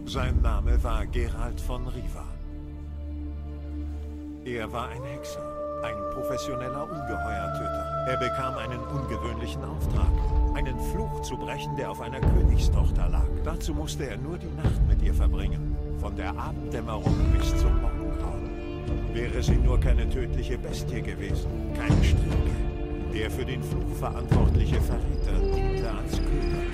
Sein Name war Geralt von Riva. Er war ein Hexer, ein professioneller Ungeheuertöter. Er bekam einen ungewöhnlichen Auftrag, einen Fluch zu brechen, der auf einer Königstochter lag. Dazu musste er nur die Nacht mit ihr verbringen, von der Abenddämmerung bis zum Morgengrauen. Wäre sie nur keine tödliche Bestie gewesen, kein Strike. Der für den Fluch verantwortliche Verräter diente als Köder.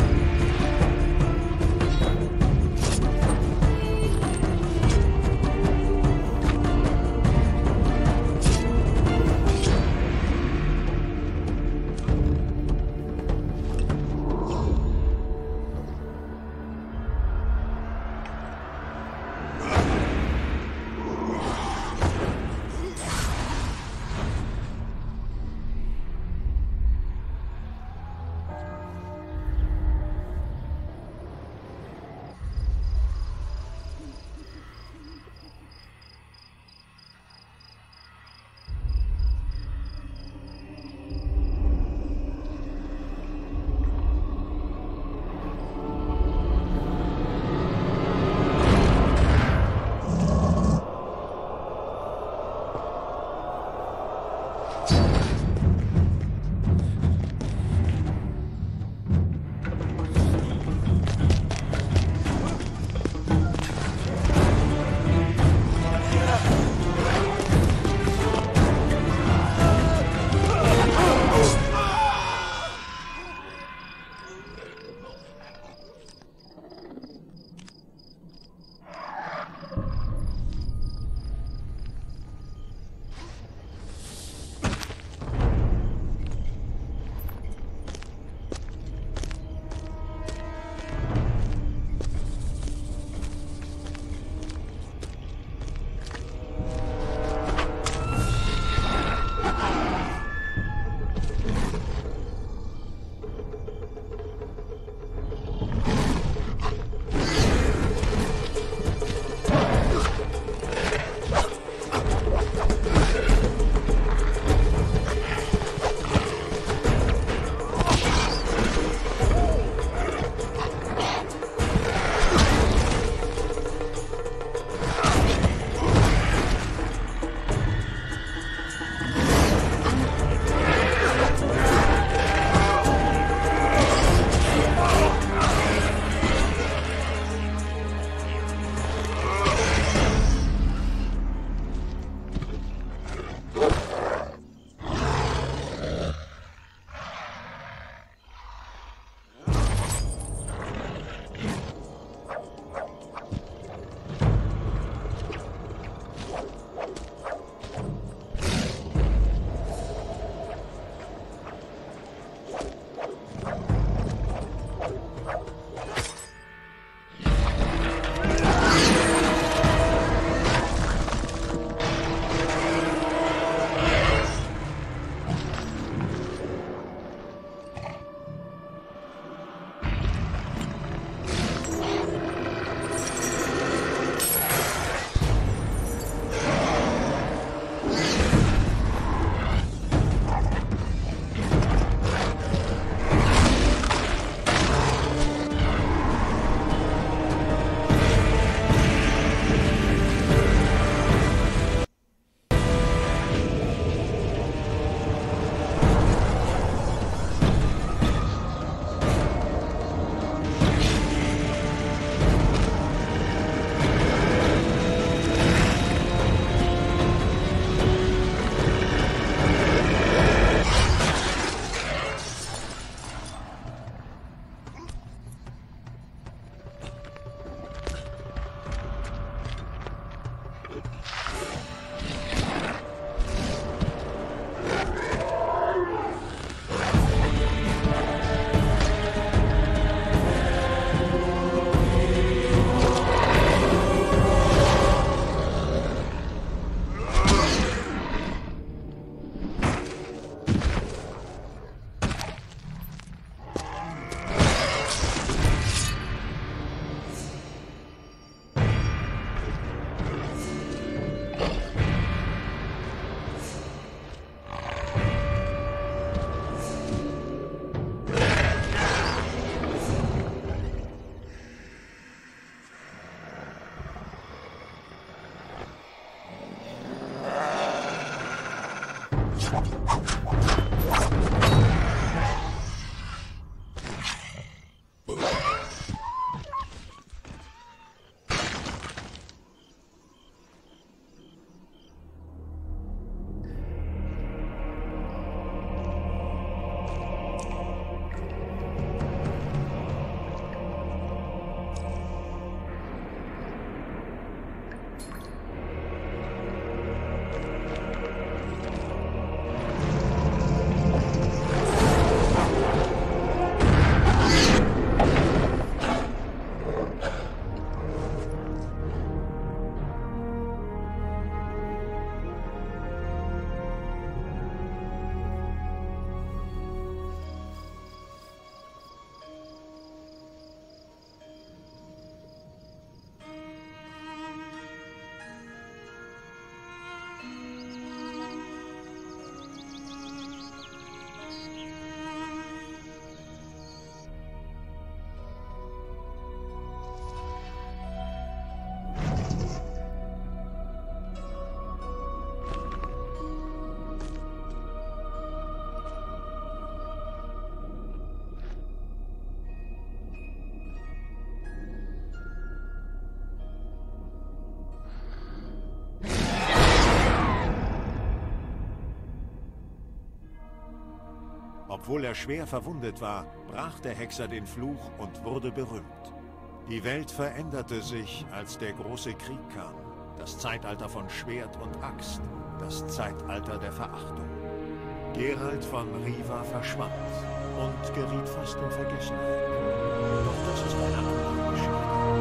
Obwohl er schwer verwundet war, brach der Hexer den Fluch und wurde berühmt. Die Welt veränderte sich, als der große Krieg kam. Das Zeitalter von Schwert und Axt, das Zeitalter der Verachtung. Geralt von Riva verschwand und geriet fast in Vergessenheit. Doch das ist eine andere Geschichte.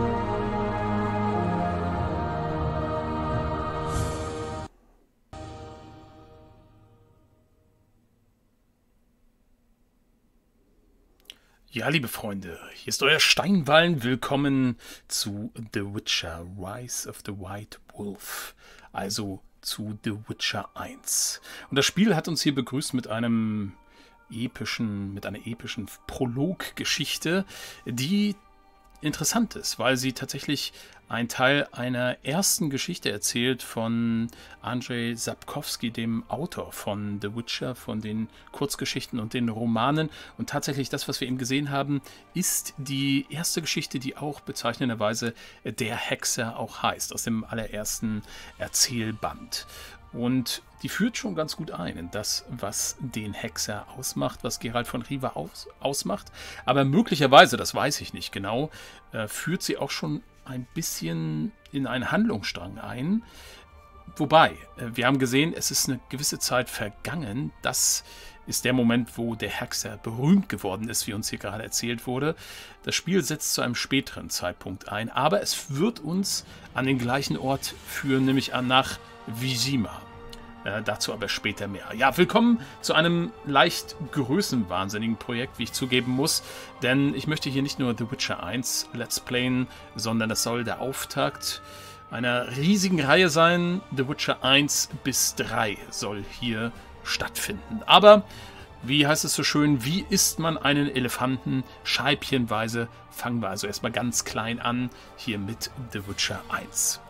Ja, liebe Freunde, hier ist euer Steinwallen. Willkommen zu The Witcher Rise of the White Wolf, also zu The Witcher 1. Und das Spiel hat uns hier begrüßt mit einer epischen Prologgeschichte, die interessant ist, weil sie tatsächlich ein Teil einer ersten Geschichte erzählt von Andrzej Sapkowski, dem Autor von The Witcher, von den Kurzgeschichten und den Romanen. Und tatsächlich das, was wir eben gesehen haben, ist die erste Geschichte, die auch bezeichnenderweise Der Hexer auch heißt, aus dem allerersten Erzählband. Und die führt schon ganz gut ein in das, was den Hexer ausmacht, was Geralt von Riva ausmacht. Aber möglicherweise, das weiß ich nicht genau, führt sie auch schon ein bisschen in einen Handlungsstrang ein. Wobei, wir haben gesehen, es ist eine gewisse Zeit vergangen. Das ist der Moment, wo der Hexer berühmt geworden ist, wie uns hier gerade erzählt wurde. Das Spiel setzt zu einem späteren Zeitpunkt ein, aber es wird uns an den gleichen Ort führen, nämlich nach Vizima. Dazu aber später mehr. Ja, willkommen zu einem leicht größenwahnsinnigen Projekt, wie ich zugeben muss, denn ich möchte hier nicht nur The Witcher 1 Let's Playen, sondern es soll der Auftakt einer riesigen Reihe sein. The Witcher 1 bis 3 soll hier stattfinden. Aber, wie heißt es so schön, wie isst man einen Elefanten? Scheibchenweise. Fangen wir also erstmal ganz klein an, hier mit The Witcher 1.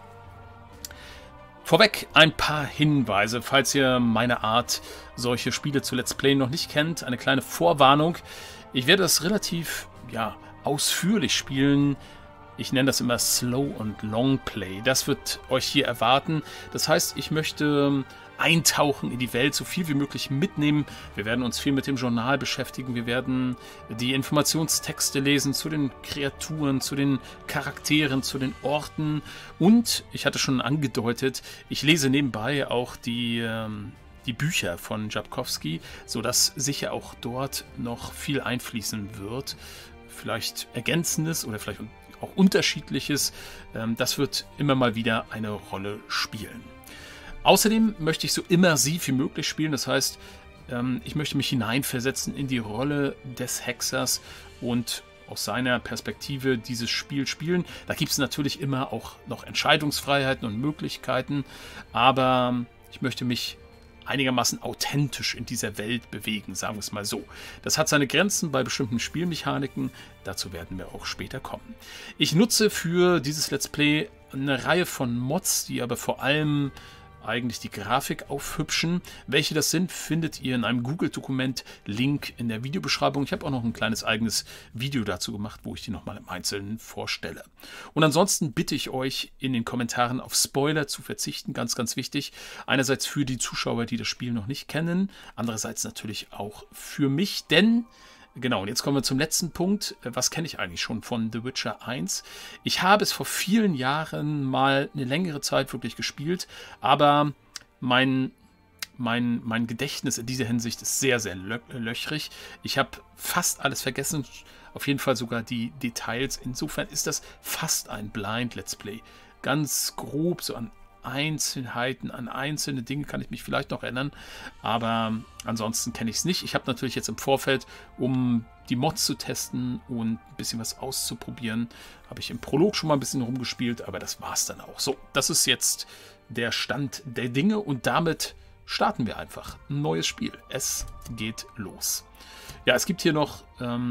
Vorweg ein paar Hinweise, falls ihr meine Art, solche Spiele zu Let's Playen noch nicht kennt. Eine kleine Vorwarnung. Ich werde das relativ ausführlich spielen. Ich nenne das immer Slow und Long Play. Das wird euch hier erwarten. Das heißt, ich möchte eintauchen in die Welt, so viel wie möglich mitnehmen. Wir werden uns viel mit dem Journal beschäftigen. Wir werden die Informationstexte lesen zu den Kreaturen, zu den Charakteren, zu den Orten. Und, ich hatte schon angedeutet, ich lese nebenbei auch die Bücher von Sapkowski, sodass sicher auch dort noch viel einfließen wird. Vielleicht Ergänzendes oder vielleicht auch Unterschiedliches. Das wird immer mal wieder eine Rolle spielen. Außerdem möchte ich so immersiv wie möglich spielen, das heißt, ich möchte mich hineinversetzen in die Rolle des Hexers und aus seiner Perspektive dieses Spiel spielen. Da gibt es natürlich immer auch noch Entscheidungsfreiheiten und Möglichkeiten, aber ich möchte mich einigermaßen authentisch in dieser Welt bewegen, sagen wir es mal so. Das hat seine Grenzen bei bestimmten Spielmechaniken, dazu werden wir auch später kommen. Ich nutze für dieses Let's Play eine Reihe von Mods, die aber vor allem eigentlich die Grafik aufhübschen. Welche das sind, findet ihr in einem Google-Dokument, Link in der Videobeschreibung. Ich habe auch noch ein kleines eigenes Video dazu gemacht, wo ich die nochmal im Einzelnen vorstelle. Und ansonsten bitte ich euch, in den Kommentaren auf Spoiler zu verzichten, ganz, ganz wichtig. Einerseits für die Zuschauer, die das Spiel noch nicht kennen, andererseits natürlich auch für mich, denn genau, und jetzt kommen wir zum letzten Punkt. Was kenne ich eigentlich schon von The Witcher 1? Ich habe es vor vielen Jahren mal eine längere Zeit wirklich gespielt, aber mein Gedächtnis in dieser Hinsicht ist sehr, sehr löchrig. Ich habe fast alles vergessen, auf jeden Fall sogar die Details. Insofern ist das fast ein Blind Let's Play. Ganz grob, so an Einzelheiten, an einzelne Dinge kann ich mich vielleicht noch erinnern, aber ansonsten kenne ich es nicht. Ich habe natürlich jetzt im Vorfeld, um die Mods zu testen und ein bisschen was auszuprobieren, habe ich im Prolog schon mal ein bisschen rumgespielt, aber das war es dann auch. So, das ist jetzt der Stand der Dinge und damit starten wir einfach ein neues Spiel. Es geht los. Ja, es gibt hier noch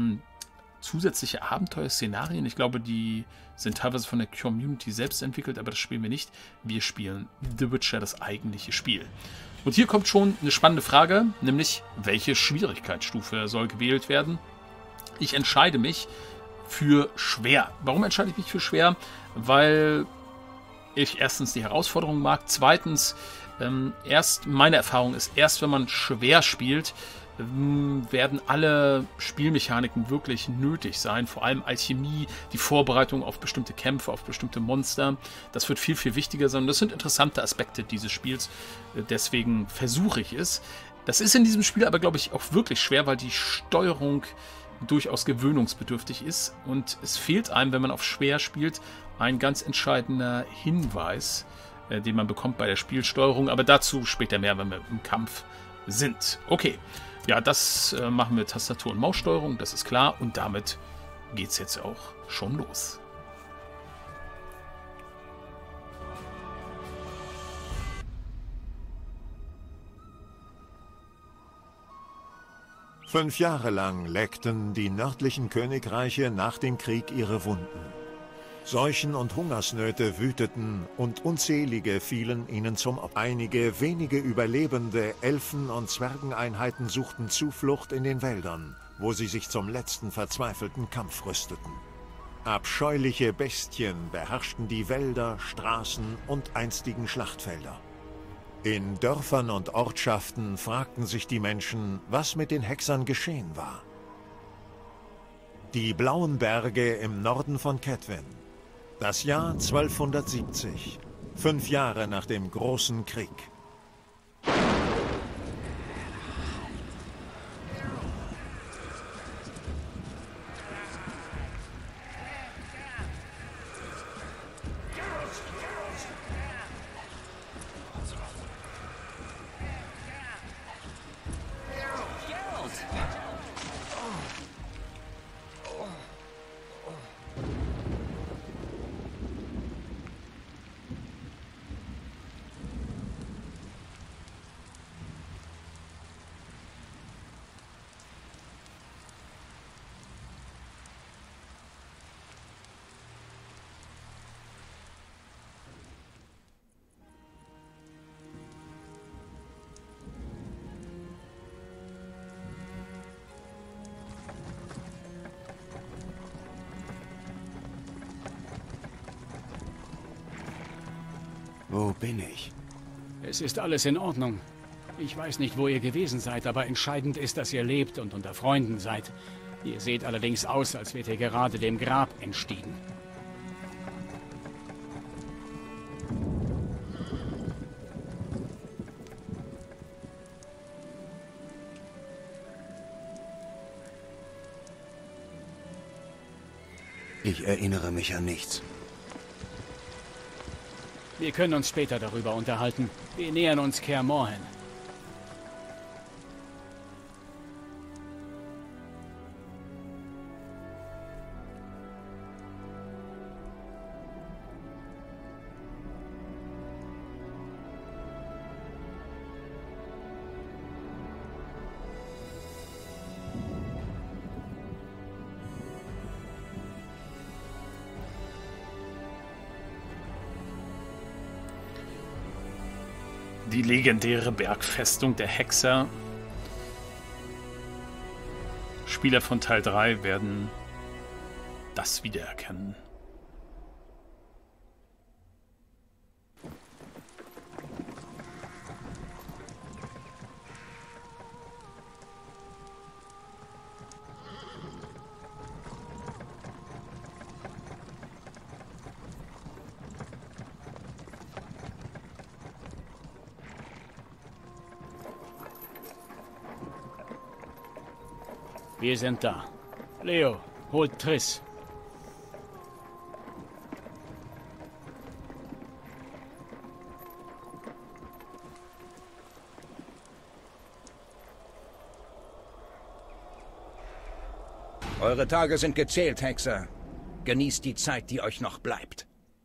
zusätzliche Abenteuerszenarien. Ich glaube, die sind teilweise von der Community selbst entwickelt, aber das spielen wir nicht. Wir spielen The Witcher, das eigentliche Spiel. Und hier kommt schon eine spannende Frage, nämlich welche Schwierigkeitsstufe soll gewählt werden? Ich entscheide mich für schwer. Warum entscheide ich mich für schwer? Weil ich erstens die Herausforderung mag, zweitens meine Erfahrung ist, erst wenn man schwer spielt, werden alle Spielmechaniken wirklich nötig sein. Vor allem Alchemie, die Vorbereitung auf bestimmte Kämpfe, auf bestimmte Monster. Das wird viel, viel wichtiger sein. Das sind interessante Aspekte dieses Spiels. Deswegen versuche ich es. Das ist in diesem Spiel aber, glaube ich, auch wirklich schwer, weil die Steuerung durchaus gewöhnungsbedürftig ist. Und es fehlt einem, wenn man auf schwer spielt, ein ganz entscheidender Hinweis, den man bekommt bei der Spielsteuerung. Aber dazu später mehr, wenn wir im Kampf sind. Okay. Ja, das machen wir Tastatur- und Maussteuerung, das ist klar. Und damit geht es jetzt auch schon los. Fünf Jahre lang leckten die nördlichen Königreiche nach dem Krieg ihre Wunden. Seuchen und Hungersnöte wüteten und unzählige fielen ihnen zum Opfer. Einige wenige überlebende Elfen- und Zwergeneinheiten suchten Zuflucht in den Wäldern, wo sie sich zum letzten verzweifelten Kampf rüsteten. Abscheuliche Bestien beherrschten die Wälder, Straßen und einstigen Schlachtfelder. In Dörfern und Ortschaften fragten sich die Menschen, was mit den Hexern geschehen war. Die Blauen Berge im Norden von Cedwen. Das Jahr 1270, 5 Jahre nach dem Großen Krieg. Wo bin ich? Es ist alles in Ordnung. Ich weiß nicht, wo ihr gewesen seid, aber entscheidend ist, dass ihr lebt und unter Freunden seid. Ihr seht allerdings aus, als wärt ihr gerade dem Grab entstiegen. Ich erinnere mich an nichts. Wir können uns später darüber unterhalten. Wir nähern uns Kaer Morhen. Die legendäre Bergfestung der Hexer. Spieler von Teil 3 werden das wiedererkennen. Wir sind da. Leo, holt Triss. Eure Tage sind gezählt, Hexer. Genießt die Zeit, die euch noch bleibt.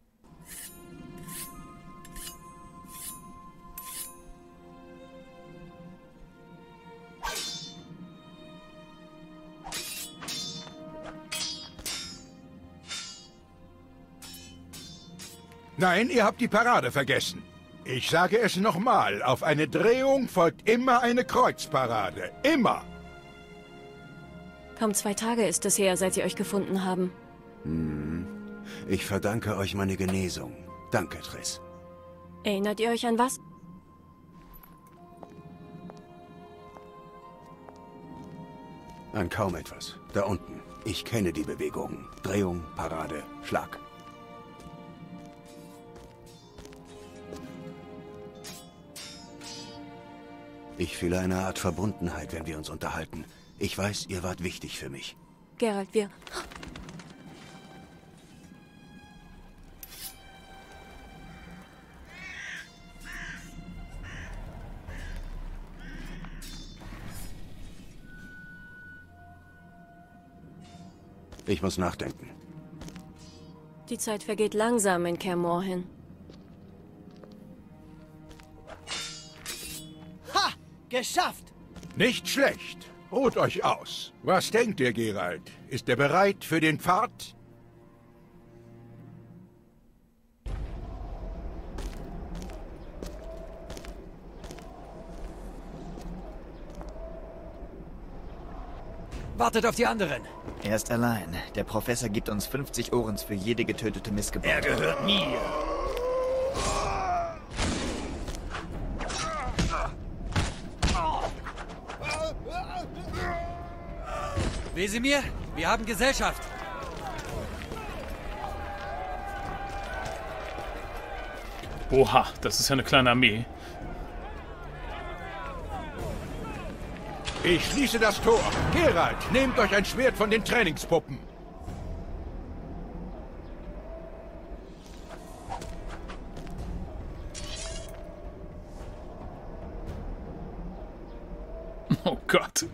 Nein, ihr habt die Parade vergessen. Ich sage es nochmal, auf eine Drehung folgt immer eine Kreuzparade. Immer! Kaum 2 Tage ist es her, seit sie euch gefunden haben. Ich verdanke euch meine Genesung. Danke, Triss. Erinnert ihr euch an was? An kaum etwas. Da unten. Ich kenne die Bewegungen. Drehung, Parade, Schlag. Ich fühle eine Art Verbundenheit, wenn wir uns unterhalten. Ich weiß, ihr wart wichtig für mich. Geralt, wir... Ich muss nachdenken. Die Zeit vergeht langsam in Kaer Morhen. Ha! Geschafft! Nicht schlecht. Ruht euch aus. Was denkt ihr, Geralt? Ist er bereit für den Pfad? Wartet auf die anderen. Er ist allein. Der Professor gibt uns 50 Orens für jede getötete Missgeburt. Er gehört mir. Wesemir, wir haben Gesellschaft. Oha, das ist ja eine kleine Armee. Ich schließe das Tor. Geralt, nehmt euch ein Schwert von den Trainingspuppen. Oh Gott.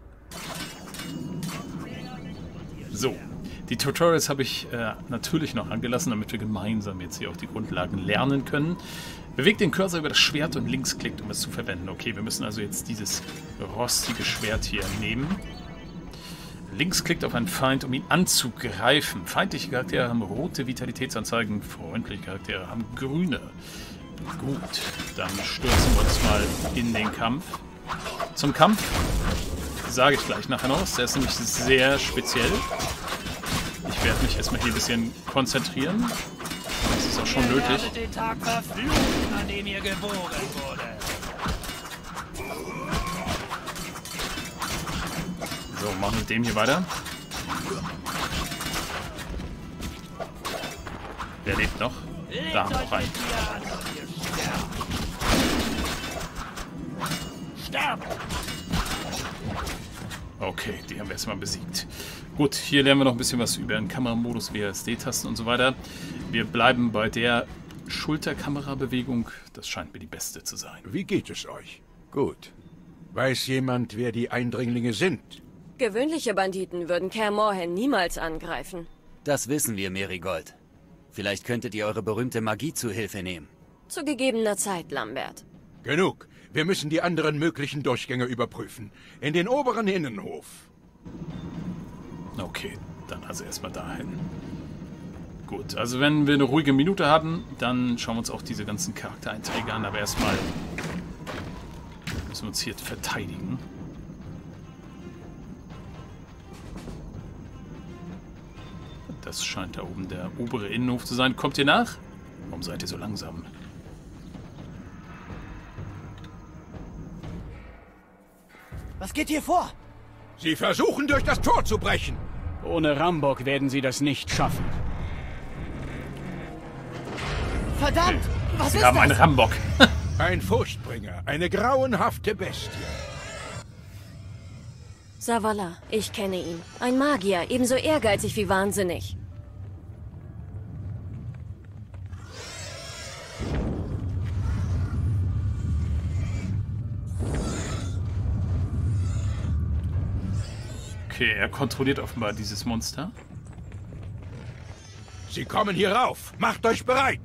So, die Tutorials habe ich natürlich noch angelassen, damit wir gemeinsam jetzt hier auch die Grundlagen lernen können. Bewegt den Cursor über das Schwert und linksklickt, um es zu verwenden. Okay, wir müssen also jetzt dieses rostige Schwert hier nehmen. Linksklickt auf einen Feind, um ihn anzugreifen. Feindliche Charaktere haben rote Vitalitätsanzeigen, freundliche Charaktere haben grüne. Gut, dann stürzen wir uns mal in den Kampf. Zum Kampf sage ich gleich nachher noch. Der ist nämlich sehr speziell. Ich werde mich erstmal hier ein bisschen konzentrieren. Das ist auch schon nötig. Den Tag verfluchen, an dem ihr geboren wurde. So, machen wir mit dem hier weiter. Wer lebt noch? Da haben wir noch einen. Sterben! Okay, die haben wir erstmal besiegt. Gut, hier lernen wir noch ein bisschen was über den Kameramodus, WASD-Tasten und so weiter. Wir bleiben bei der Schulterkamerabewegung. Das scheint mir die beste zu sein. Wie geht es euch? Gut. Weiß jemand, wer die Eindringlinge sind? Gewöhnliche Banditen würden Kaer Morhen niemals angreifen. Das wissen wir, Merigold. Vielleicht könntet ihr eure berühmte Magie zu Hilfe nehmen. Zu gegebener Zeit, Lambert. Genug. Wir müssen die anderen möglichen Durchgänge überprüfen. In den oberen Innenhof. Okay, dann also erstmal dahin. Gut, also wenn wir eine ruhige Minute haben, dann schauen wir uns auch diese ganzen Charaktereinträge an. Aber erstmal Müssen wir uns hier verteidigen. Das scheint da oben der obere Innenhof zu sein. Kommt ihr nach? Warum seid ihr so langsam? Was geht hier vor? Sie versuchen, durch das Tor zu brechen. Ohne Rambock werden sie das nicht schaffen. Verdammt! Was Sie ist haben das? einen Rambock. Ein Furchtbringer, eine grauenhafte Bestie. Zavala, ich kenne ihn. Ein Magier, ebenso ehrgeizig wie wahnsinnig. Okay, er kontrolliert offenbar dieses Monster. Sie kommen hier rauf. Macht euch bereit.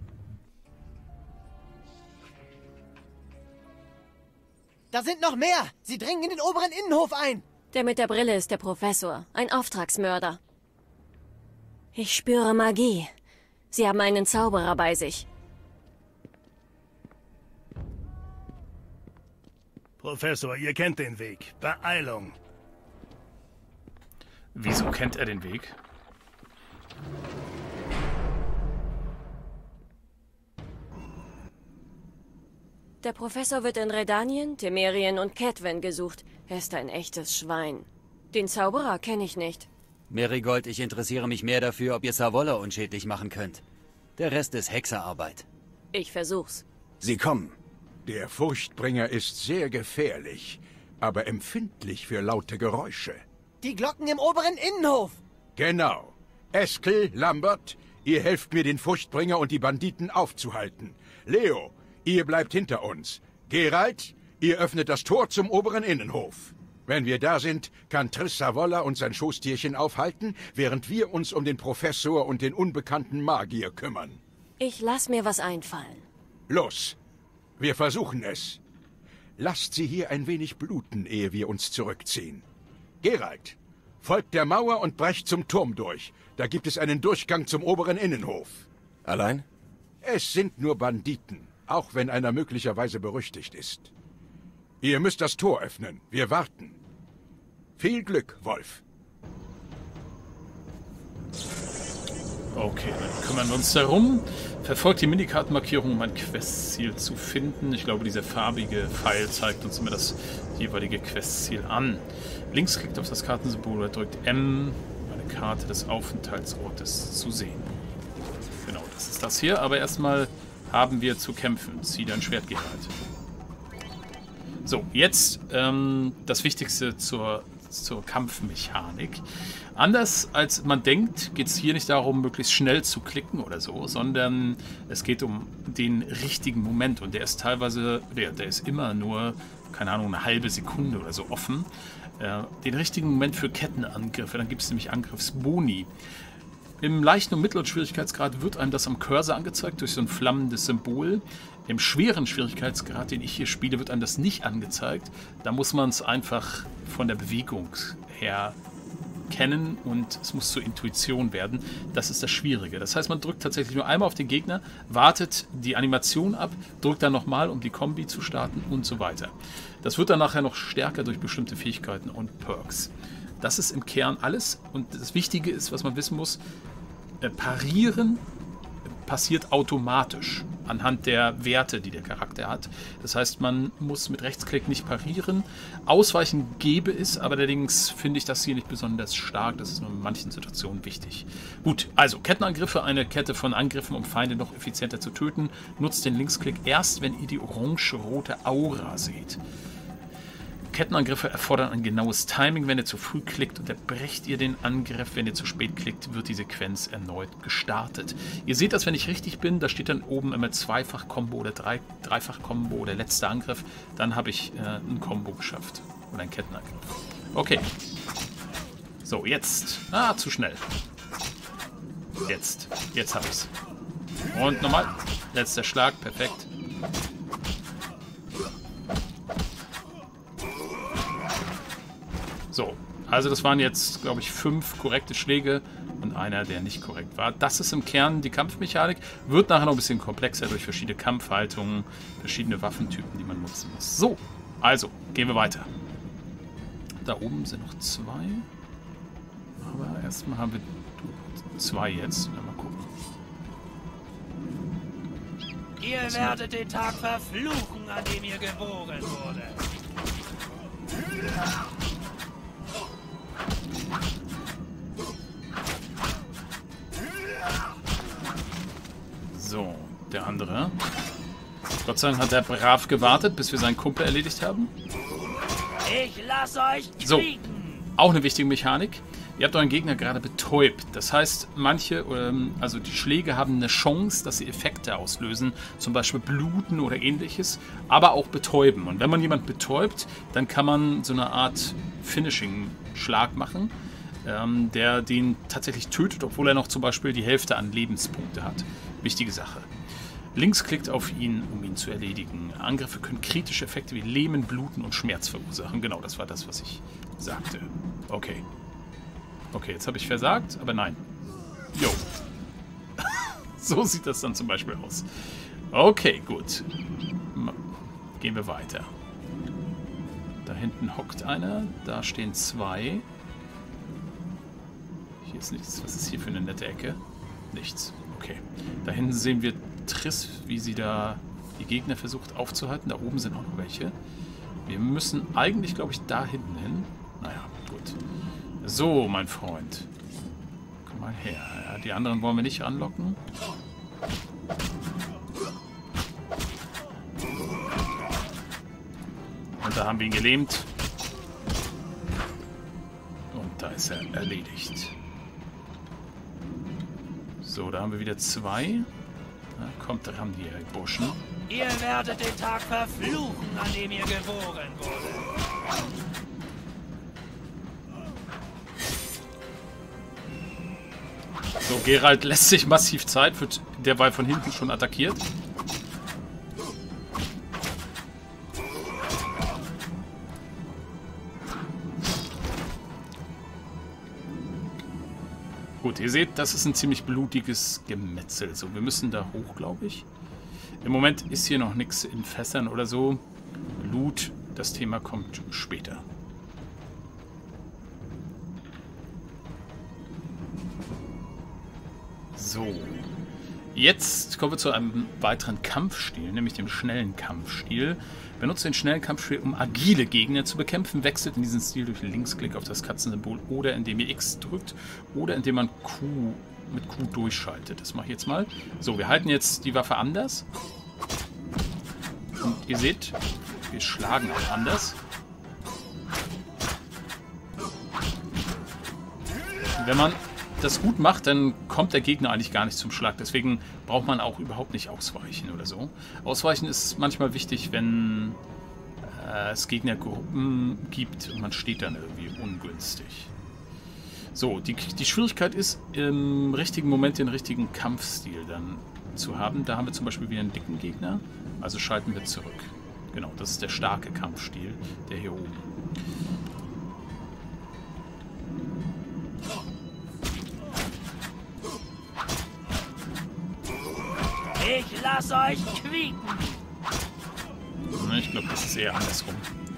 Da sind noch mehr! Sie dringen in den oberen Innenhof ein! Der mit der Brille ist der Professor, ein Auftragsmörder. Ich spüre Magie. Sie haben einen Zauberer bei sich. Professor, ihr kennt den Weg. Beeilung. Wieso kennt er den Weg? Der Professor wird in Redanien, Temerien und Ketwen gesucht. Er ist ein echtes Schwein. Den Zauberer kenne ich nicht. Merigold, ich interessiere mich mehr dafür, ob ihr Zavala unschädlich machen könnt. Der Rest ist Hexerarbeit. Ich versuch's. Sie kommen. Der Furchtbringer ist sehr gefährlich, aber empfindlich für laute Geräusche. Die Glocken im oberen Innenhof! Genau. Eskel, Lambert, ihr helft mir, den Furchtbringer und die Banditen aufzuhalten. Leo, ihr bleibt hinter uns. Geralt, ihr öffnet das Tor zum oberen Innenhof. Wenn wir da sind, kann Triss Zavala und sein Schoßtierchen aufhalten, während wir uns um den Professor und den unbekannten Magier kümmern. Ich lass mir was einfallen. Los, wir versuchen es. Lasst sie hier ein wenig bluten, ehe wir uns zurückziehen. Geralt, folgt der Mauer und brecht zum Turm durch. Da gibt es einen Durchgang zum oberen Innenhof. Allein? Es sind nur Banditen, auch wenn einer möglicherweise berüchtigt ist. Ihr müsst das Tor öffnen. Wir warten. Viel Glück, Wolf. Okay, dann kümmern wir uns darum. Verfolgt die Minikartenmarkierung, um ein Questziel zu finden. Ich glaube, dieser farbige Pfeil zeigt uns immer das jeweilige Questziel an. Links klickt auf das Kartensymbol oder drückt M, um eine Karte des Aufenthaltsortes zu sehen. Genau, das ist das hier. Aber erstmal haben wir zu kämpfen. Zieh dein Schwert, Geralt. So, jetzt das Wichtigste zur Kampfmechanik. Anders als man denkt, geht es hier nicht darum, möglichst schnell zu klicken oder so, sondern es geht um den richtigen Moment. Und der ist teilweise, der ist immer nur, keine Ahnung, eine halbe Sekunde oder so offen. Den richtigen Moment für Kettenangriffe, dann gibt es nämlich Angriffsboni. Im leichten und mittleren Schwierigkeitsgrad wird einem das am Cursor angezeigt durch so ein flammendes Symbol. Im schweren Schwierigkeitsgrad, den ich hier spiele, wird einem das nicht angezeigt. Da muss man es einfach von der Bewegung her kennen und es muss zur Intuition werden. Das ist das Schwierige. Das heißt, man drückt tatsächlich nur einmal auf den Gegner, wartet die Animation ab, drückt dann nochmal, um die Kombi zu starten und so weiter. Das wird dann nachher noch stärker durch bestimmte Fähigkeiten und Perks. Das ist im Kern alles und das Wichtige ist, was man wissen muss, Parieren passiert automatisch anhand der Werte, die der Charakter hat. Das heißt, man muss mit Rechtsklick nicht parieren. Ausweichen gäbe es, aber allerdings finde ich das hier nicht besonders stark. Das ist nur in manchen Situationen wichtig. Gut, also Kettenangriffe, eine Kette von Angriffen, um Feinde noch effizienter zu töten. Nutzt den Linksklick erst, wenn ihr die orange-rote Aura seht. Kettenangriffe erfordern ein genaues Timing. Wenn ihr zu früh klickt, unterbrecht ihr den Angriff. Wenn ihr zu spät klickt, wird die Sequenz erneut gestartet. Ihr seht das, wenn ich richtig bin, da steht dann oben immer Zweifach-Kombo oder Dreifach-Kombo oder letzter Angriff. Dann habe ich ein Kombo geschafft. Oder einen Kettenangriff. Okay. So, jetzt. Ah, zu schnell. Jetzt. Jetzt habe ich es. Und nochmal. Letzter Schlag. Perfekt. So, also das waren jetzt, glaube ich, 5 korrekte Schläge und einer, der nicht korrekt war. Das ist im Kern die Kampfmechanik. Wird nachher noch ein bisschen komplexer durch verschiedene Kampfhaltungen, verschiedene Waffentypen, die man nutzen muss. So, Also, gehen wir weiter. Da oben sind noch 2. Aber erstmal haben wir 2 jetzt. Mal gucken. Ihr werdet den Tag verfluchen, an dem ihr geboren wurde. So, der andere. Gott sei Dank hat er brav gewartet, bis wir seinen Kumpel erledigt haben. Ich lass euch kriegen. So, auch eine wichtige Mechanik. Ihr habt euren Gegner gerade betäubt. Das heißt, manche, also die Schläge haben eine Chance, dass sie Effekte auslösen. Zum Beispiel bluten oder ähnliches. Aber auch betäuben. Und wenn man jemanden betäubt, dann kann man so eine Art Finishing-Schlag machen, der den tatsächlich tötet, obwohl er noch zum Beispiel die Hälfte an Lebenspunkte hat. Wichtige Sache. Links klickt auf ihn, um ihn zu erledigen. Angriffe können kritische Effekte wie Lähmen, Bluten und Schmerz verursachen. Genau, das war das, was ich sagte. Okay. Okay, jetzt habe ich versagt, aber nein. Jo. So sieht das dann zum Beispiel aus. Okay, gut. Gehen wir weiter. Da hinten hockt einer. Da stehen 2. Hier ist nichts. Was ist hier für eine nette Ecke? Nichts. Okay. Da hinten sehen wir Triss, wie sie da die Gegner versucht aufzuhalten. Da oben sind auch noch welche. Wir müssen eigentlich, glaube ich, da hinten hin. Naja, gut. So, mein Freund. Komm mal her. Ja, die anderen wollen wir nicht anlocken. Und da haben wir ihn gelähmt. Und da ist er erledigt. So, da haben wir wieder 2. Da kommt ran, die Burschen. Ihr werdet den Tag verfluchen, an dem ihr geboren wurde. So, Geralt lässt sich massiv Zeit, wird derweil von hinten schon attackiert. Gut, ihr seht, das ist ein ziemlich blutiges Gemetzel. So, wir müssen da hoch, glaube ich. Im Moment ist hier noch nichts in Fässern oder so. Loot, das Thema kommt später. So, jetzt kommen wir zu einem weiteren Kampfstil, nämlich dem schnellen Kampfstil. Benutzt den schnellen Kampfstil, um agile Gegner zu bekämpfen. Wechselt in diesen Stil durch Linksklick auf das Katzensymbol oder indem ihr X drückt oder indem man Q mit Q durchschaltet. Das mache ich jetzt mal. So, wir halten jetzt die Waffe anders. Und ihr seht, wir schlagen auch anders. Wenn man das gut macht, dann kommt der Gegner eigentlich gar nicht zum Schlag. Deswegen braucht man auch überhaupt nicht ausweichen oder so. Ausweichen ist manchmal wichtig, wenn es Gegnergruppen gibt und man steht dann irgendwie ungünstig. So, die Schwierigkeit ist, im richtigen Moment den richtigen Kampfstil dann zu haben. Da haben wir zum Beispiel wieder einen dicken Gegner. Also schalten wir zurück. Genau, das ist der starke Kampfstil, der hier oben. Ich lass euch quieken. Ich glaube, das ist eher andersrum.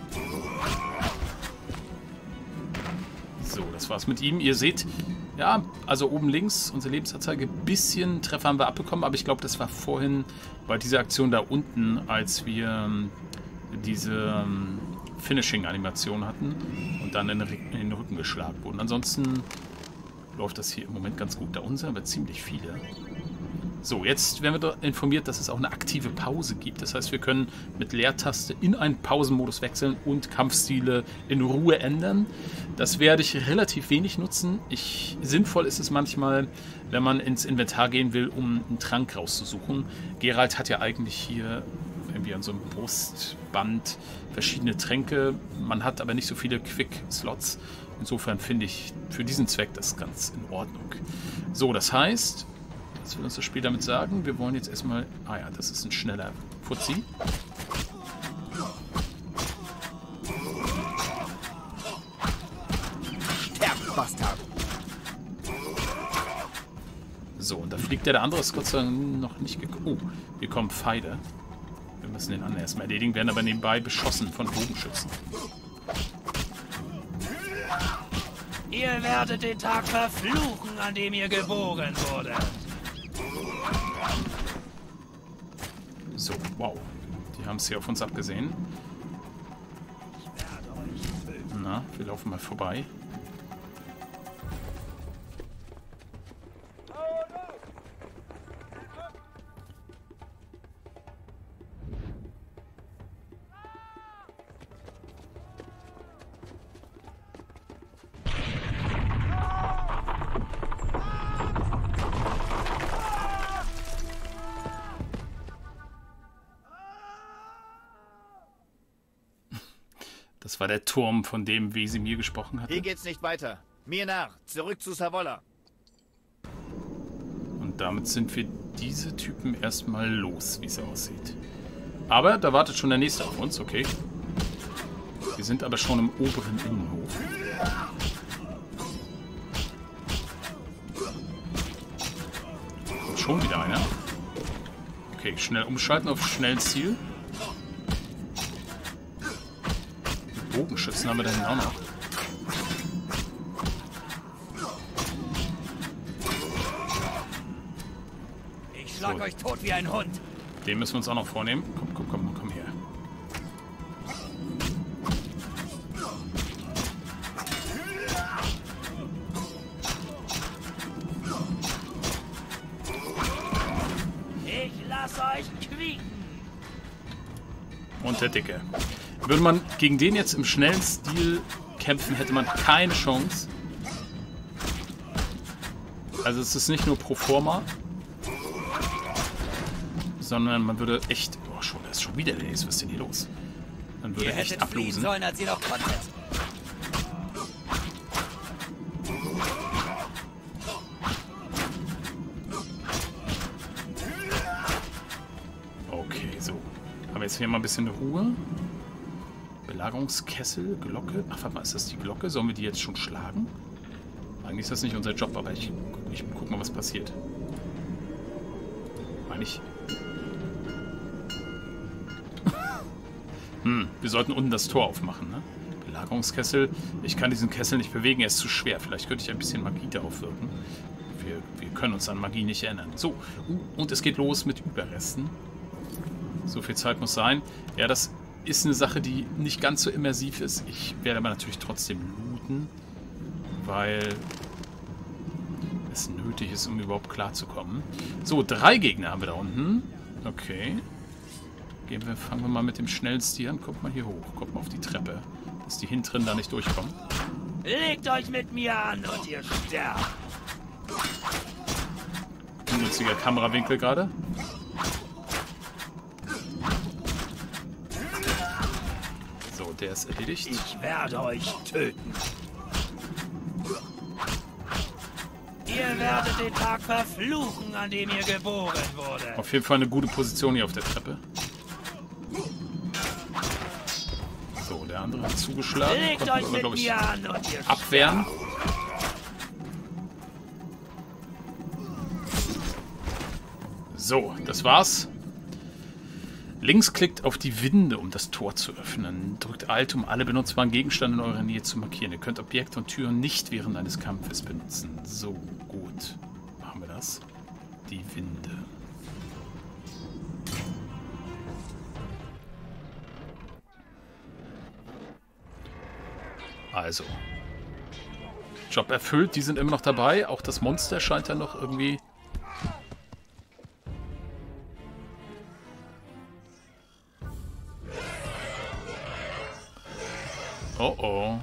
So, das war's mit ihm. Ihr seht, ja, also oben links unsere Lebensanzeige. Ein bisschen Treffer haben wir abbekommen, aber ich glaube, das war vorhin bei dieser Aktion da unten, als wir diese Finishing-Animation hatten und dann in den Rücken geschlagen wurden. Ansonsten läuft das hier im Moment ganz gut. Da unten haben wir ziemlich viele. So, jetzt werden wir informiert, dass es auch eine aktive Pause gibt. Das heißt, wir können mit Leertaste in einen Pausenmodus wechseln und Kampfstile in Ruhe ändern. Das werde ich relativ wenig nutzen. Sinnvoll ist es manchmal, wenn man ins Inventar gehen will, um einen Trank rauszusuchen. Geralt hat ja eigentlich hier irgendwie an so einem Brustband verschiedene Tränke. Man hat aber nicht so viele Quick-Slots. Insofern finde ich für diesen Zweck das ganz in Ordnung. So, das heißt, was will uns das Spiel damit sagen? Wir wollen jetzt erstmal... Ah ja, das ist ein schneller Fuzzi. Sterb, Bastard! So, und da fliegt der andere, ist Gott sei Dank noch nicht gekommen. Oh, hier kommen Pfeile. Wir müssen den anderen erstmal erledigen, werden aber nebenbei beschossen von Bogenschützen. Ihr werdet den Tag verfluchen, an dem ihr geboren wurdet. So, wow. Die haben es hier auf uns abgesehen. Na, wir laufen mal vorbei. Das war der Turm, von dem Wesemir gesprochen hatte. Hier geht's nicht weiter. Mir nach. Zurück zu Savolla. Und damit sind wir diese Typen erstmal los, wie es aussieht. Aber da wartet schon der nächste auf uns, okay. Wir sind aber schon im oberen Innenhof. Und schon wieder einer. Okay, schnell umschalten auf schnelles Ziel. Bogenschützen haben wir dann auch noch. Ich schlag euch tot wie ein Hund. Den müssen wir uns auch noch vornehmen. Komm her. Ich lass euch quieken. Und der Dicke. Würde man gegen den jetzt im schnellen Stil kämpfen, hätte man keine Chance. Also es ist nicht nur pro forma, sondern man würde echt... Oh, da ist schon wieder der nächste. Was ist denn hier los? Man würde echt ablosen. Sollen, als ihr noch konntet. Okay, so. Haben wir jetzt hier mal ein bisschen Ruhe. Belagerungskessel, Glocke. Ach, warte mal, ist das die Glocke? Sollen wir die jetzt schon schlagen? Eigentlich ist das nicht unser Job, aber ich guck mal, was passiert. Eigentlich... wir sollten unten das Tor aufmachen, ne? Belagerungskessel. Ich kann diesen Kessel nicht bewegen, er ist zu schwer. Vielleicht könnte ich ein bisschen Magie darauf wirken. Wir können uns an Magie nicht erinnern. So, und es geht los mit Überresten. So viel Zeit muss sein. Ja, das ist eine Sache, die nicht ganz so immersiv ist. Ich werde aber natürlich trotzdem looten, weil es nötig ist, um überhaupt klarzukommen. So, 3 Gegner haben wir da unten. Okay. Fangen wir mal mit dem Schnellstil an. Kommt mal hier hoch. Kommt mal auf die Treppe, dass die hinteren da nicht durchkommen. Legt euch mit mir an und ihr sterbt. Ungünstiger Kamerawinkel gerade. So, der ist erledigt. Ich werde euch töten. Ihr werdet den Tag verfluchen, an dem ihr geboren wurde. Auf jeden Fall eine gute Position hier auf der Treppe. So, der andere hat zugeschlagen. Legt euch mit mir an und ihr abwehren. So, das war's. Links klickt auf die Winde, um das Tor zu öffnen. Drückt Alt, um alle benutzbaren Gegenstände in eurer Nähe zu markieren. Ihr könnt Objekte und Türen nicht während eines Kampfes benutzen. So, gut. Machen wir das. Die Winde. Also. Job erfüllt, die sind immer noch dabei. Auch das Monster scheint dann noch irgendwie... Oh oh.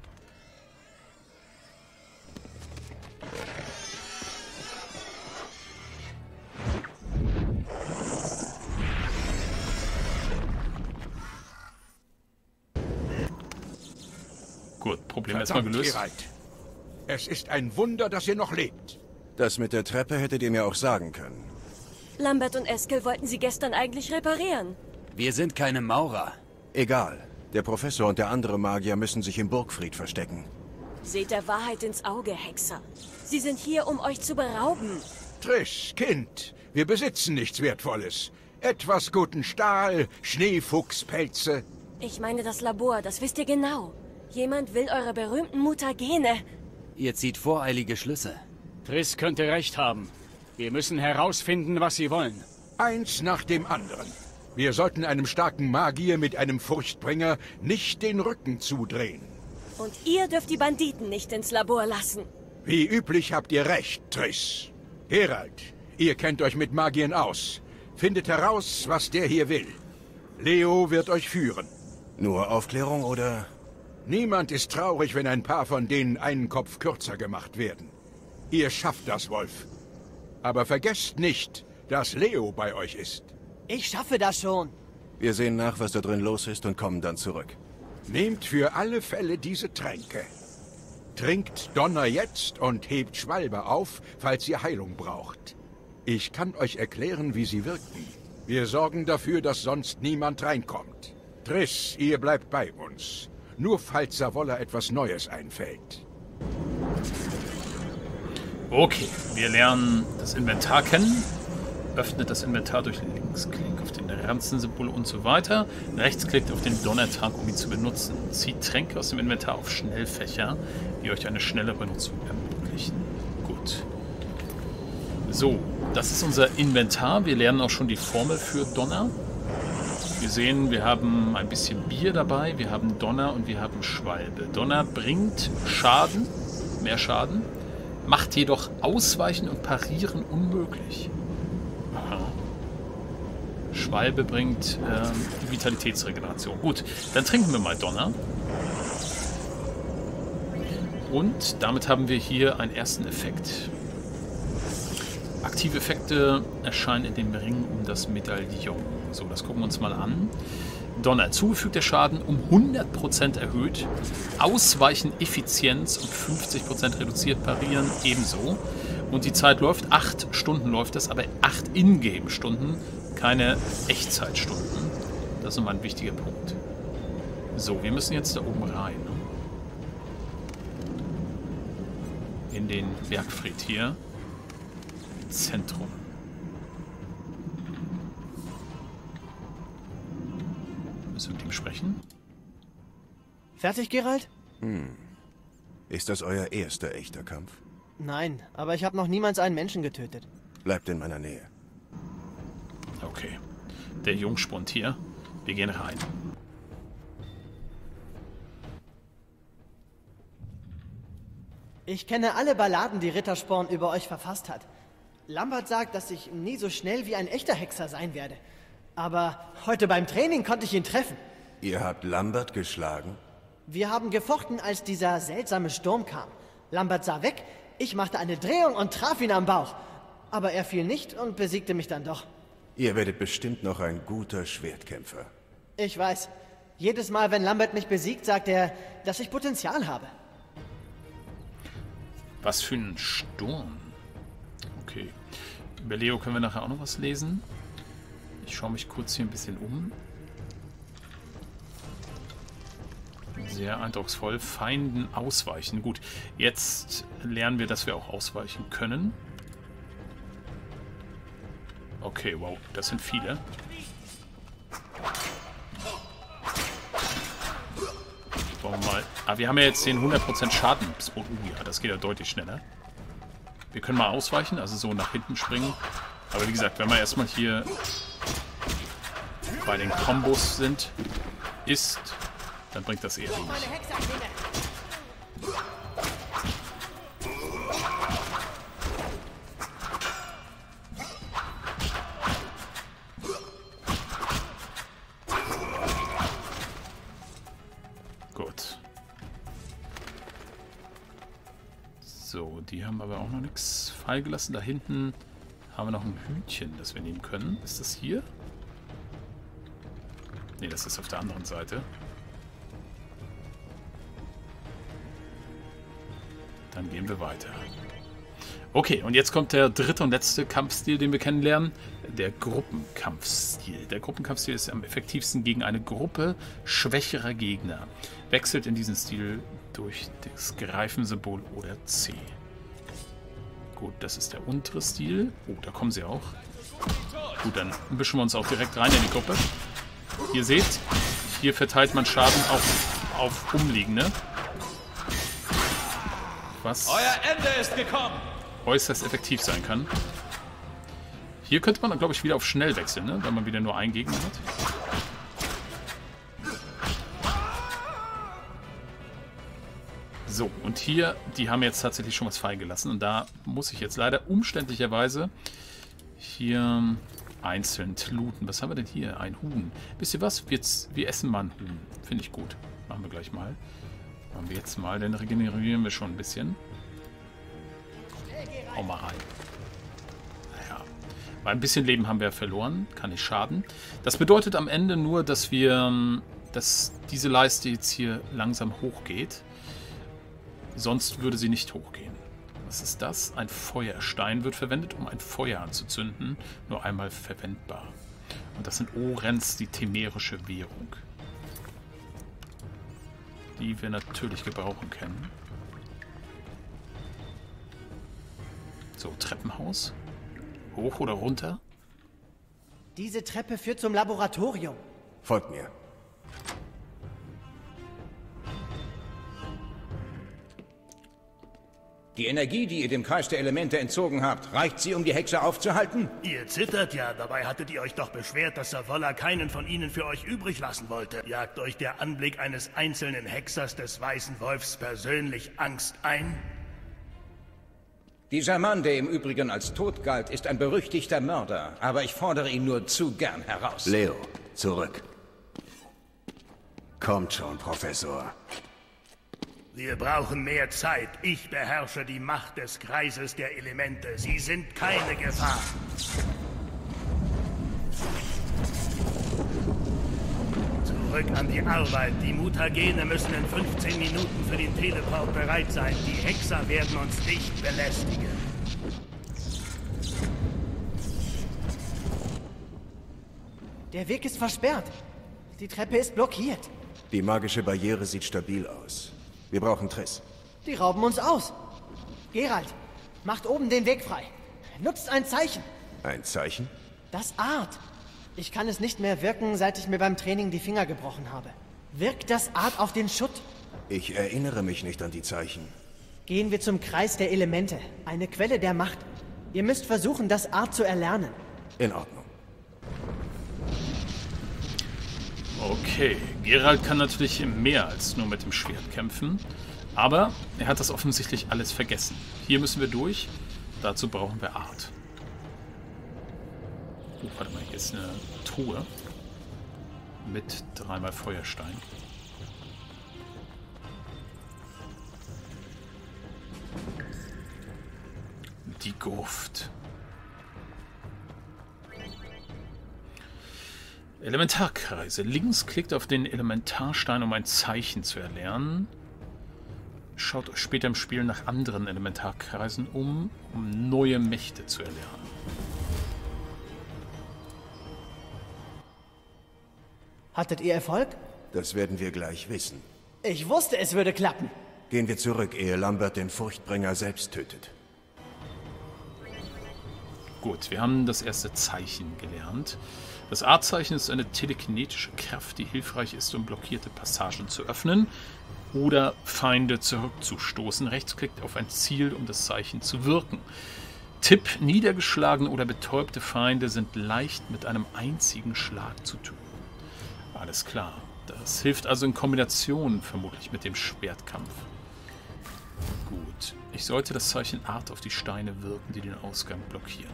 Gut, Problem erstmal gelöst. Geralt. Es ist ein Wunder, dass ihr noch lebt. Das mit der Treppe hättet ihr mir auch sagen können. Lambert und Eskel wollten sie gestern eigentlich reparieren. Wir sind keine Maurer. Egal. Der Professor und der andere Magier müssen sich im Burgfried verstecken. Seht der Wahrheit ins Auge, Hexer. Sie sind hier, um euch zu berauben. Triss, Kind, wir besitzen nichts Wertvolles. Etwas guten Stahl, Schneefuchspelze. Ich meine das Labor, das wisst ihr genau. Jemand will eure berühmten Mutagene. Ihr zieht voreilige Schlüsse. Triss könnte recht haben. Wir müssen herausfinden, was sie wollen. Eins nach dem anderen. Wir sollten einem starken Magier mit einem Furchtbringer nicht den Rücken zudrehen. Und ihr dürft die Banditen nicht ins Labor lassen. Wie üblich habt ihr recht, Triss. Geralt, ihr kennt euch mit Magiern aus. Findet heraus, was der hier will. Leo wird euch führen. Nur Aufklärung oder? Niemand ist traurig, wenn ein paar von denen einen Kopf kürzer gemacht werden. Ihr schafft das, Wolf. Aber vergesst nicht, dass Leo bei euch ist. Ich schaffe das schon. Wir sehen nach, was da drin los ist und kommen dann zurück. Nehmt für alle Fälle diese Tränke. Trinkt Donner jetzt und hebt Schwalbe auf, falls ihr Heilung braucht. Ich kann euch erklären, wie sie wirken. Wir sorgen dafür, dass sonst niemand reinkommt. Triss, ihr bleibt bei uns. Nur falls Savolla etwas Neues einfällt. Okay, wir lernen das Inventar kennen. Öffnet das Inventar durch Linksklick auf den Ranzensymbol und so weiter. Rechtsklickt auf den Donnertrank, um ihn zu benutzen. Zieht Tränke aus dem Inventar auf Schnellfächer, die euch eine schnelle Benutzung ermöglichen. Gut. So, das ist unser Inventar. Wir lernen auch schon die Formel für Donner. Wir sehen, wir haben ein bisschen Bier dabei, wir haben Donner und wir haben Schwalbe. Donner bringt Schaden, mehr Schaden, macht jedoch Ausweichen und Parieren unmöglich. Aha. Schwalbe bringt Vitalitätsregeneration. Gut, dann trinken wir mal Donner. Und damit haben wir hier einen ersten Effekt. Aktive Effekte erscheinen in dem Ring um das Medaillon. So, das gucken wir uns mal an. Donner. Zugefügter Schaden um 100% erhöht. Ausweichen Effizienz um 50% reduziert. Parieren ebenso. Und die Zeit läuft. 8 Stunden läuft das, aber 8 Ingame-Stunden. Keine Echtzeitstunden. Das ist nochmal ein wichtiger Punkt. So, wir müssen jetzt da oben rein. In den Bergfried hier. Zentrum. Müssen wir mit ihm sprechen? Fertig, Geralt? Ist das euer erster echter Kampf? Nein, aber ich habe noch niemals einen Menschen getötet. Bleibt in meiner Nähe. Okay. Der Jungspund hier. Wir gehen rein. Ich kenne alle Balladen, die Rittersporn über euch verfasst hat. Lambert sagt, dass ich nie so schnell wie ein echter Hexer sein werde. Aber heute beim Training konnte ich ihn treffen. Ihr habt Lambert geschlagen? Wir haben gefochten, als dieser seltsame Sturm kam. Lambert sah weg, ich machte eine Drehung und traf ihn am Bauch. Aber er fiel nicht und besiegte mich dann doch. Ihr werdet bestimmt noch ein guter Schwertkämpfer. Ich weiß. Jedes Mal, wenn Lambert mich besiegt, sagt er, dass ich Potenzial habe. Was für ein Sturm. Okay. Über Leo können wir nachher auch noch was lesen. Ich schaue mich kurz hier ein bisschen um. Sehr eindrucksvoll. Feinden ausweichen. Gut, jetzt lernen wir, dass wir auch ausweichen können. Okay, wow, das sind viele. Wollen wir mal... Ah, wir haben ja jetzt den 100% Schaden. Oh, ja, das geht ja deutlich schneller. Wir können mal ausweichen, also so nach hinten springen. Aber wie gesagt, wenn wir erstmal hier bei den Kombos sind, dann bringt das eher wenig. Gut. So, die haben aber auch noch nichts freigelassen. Da hinten haben wir noch ein Hütchen, das wir nehmen können. Ist das hier? Ne, das ist auf der anderen Seite. Dann gehen wir weiter. Okay, und jetzt kommt der dritte und letzte Kampfstil, den wir kennenlernen. Der Gruppenkampfstil. Der Gruppenkampfstil ist am effektivsten gegen eine Gruppe schwächerer Gegner. Wechselt in diesen Stil durch das Greifensymbol oder C. Gut, das ist der untere Stil. Oh, da kommen sie auch. Gut, dann mischen wir uns auch direkt rein in die Gruppe. Ihr seht, hier verteilt man Schaden auch auf Umliegende. Was euer Ende ist gekommen. Äußerst effektiv sein kann. Hier könnte man dann, glaube ich, wieder auf schnell wechseln, ne? Wenn man wieder nur einen Gegner hat. So, und hier, die haben jetzt tatsächlich schon was freigelassen. Und da muss ich jetzt leider umständlicherweise hier einzeln looten. Was haben wir denn hier? Ein Huhn. Wisst ihr was? Wir essen mal ein Huhn. Finde ich gut. Machen wir gleich mal. Machen wir jetzt mal, dann regenerieren wir schon ein bisschen. Hau mal rein. Naja. Weil ein bisschen Leben haben wir verloren. Kann nicht schaden. Das bedeutet am Ende nur, dass diese Leiste jetzt hier langsam hochgeht. Sonst würde sie nicht hochgehen. Was ist das? Ein Feuerstein wird verwendet, um ein Feuer anzuzünden. Nur einmal verwendbar. Und das sind Orens, die temerische Währung. Die wir natürlich gebrauchen können. So, Treppenhaus. Hoch oder runter? Diese Treppe führt zum Laboratorium. Folgt mir. Die Energie, die ihr dem Kreis der Elemente entzogen habt, reicht sie, um die Hexe aufzuhalten? Ihr zittert ja, dabei hattet ihr euch doch beschwert, dass Savolla keinen von ihnen für euch übrig lassen wollte. Jagt euch der Anblick eines einzelnen Hexers des Weißen Wolfs persönlich Angst ein? Dieser Mann, der im Übrigen als tot galt, ist ein berüchtigter Mörder, aber ich fordere ihn nur zu gern heraus. Leo, zurück. Kommt schon, Professor. Wir brauchen mehr Zeit. Ich beherrsche die Macht des Kreises der Elemente. Sie sind keine Gefahr. Zurück an die Arbeit. Die Mutagene müssen in 15 Minuten für den Teleport bereit sein. Die Hexer werden uns nicht belästigen. Der Weg ist versperrt. Die Treppe ist blockiert. Die magische Barriere sieht stabil aus. Wir brauchen Triss. Die rauben uns aus. Geralt, macht oben den Weg frei. Nutzt ein Zeichen. Ein Zeichen? Das Art. Ich kann es nicht mehr wirken, seit ich mir beim Training die Finger gebrochen habe. Wirkt das Art auf den Schutt? Ich erinnere mich nicht an die Zeichen. Gehen wir zum Kreis der Elemente. Eine Quelle der Macht. Ihr müsst versuchen, das Art zu erlernen. In Ordnung. Okay, Geralt kann natürlich mehr als nur mit dem Schwert kämpfen, aber er hat das offensichtlich alles vergessen. Hier müssen wir durch, dazu brauchen wir Art. Oh, warte mal, hier ist eine Truhe mit 3x Feuerstein. Die Gruft. Elementarkreise. Links klickt auf den Elementarstein, um ein Zeichen zu erlernen. Schaut euch später im Spiel nach anderen Elementarkreisen um neue Mächte zu erlernen. Hattet ihr Erfolg? Das werden wir gleich wissen. Ich wusste, es würde klappen. Gehen wir zurück, ehe Lambert den Furchtbringer selbst tötet. Gut, wir haben das erste Zeichen gelernt. Das Artzeichen ist eine telekinetische Kraft, die hilfreich ist, um blockierte Passagen zu öffnen oder Feinde zurückzustoßen. Rechtsklickt auf ein Ziel, um das Zeichen zu wirken. Tipp: Niedergeschlagene oder betäubte Feinde sind leicht mit einem einzigen Schlag zu töten. Alles klar. Das hilft also in Kombination vermutlich mit dem Schwertkampf. Gut. Ich sollte das Zeichen Art auf die Steine wirken, die den Ausgang blockieren.